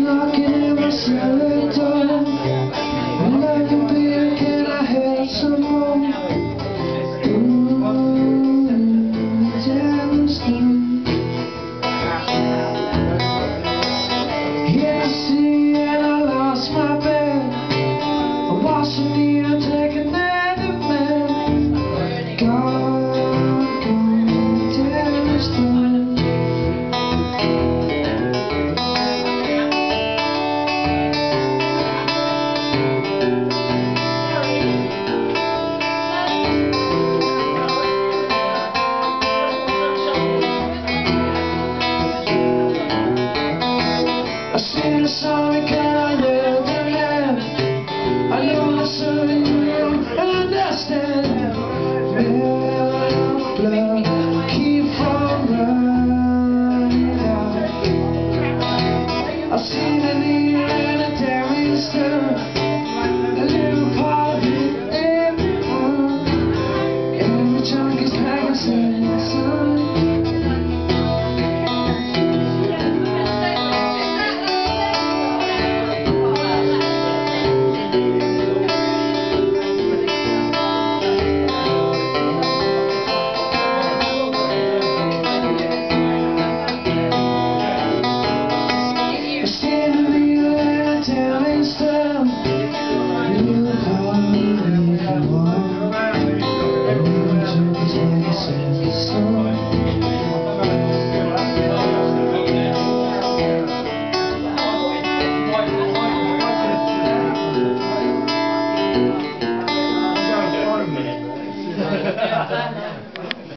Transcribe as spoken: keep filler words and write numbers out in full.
knocking at my cellar door. Like a beer, can I have some more? Ooh, damn stone. Yeah, I see, and I lost my bed. I wash the knee, I take another man. God, damn stone. I seen the sun.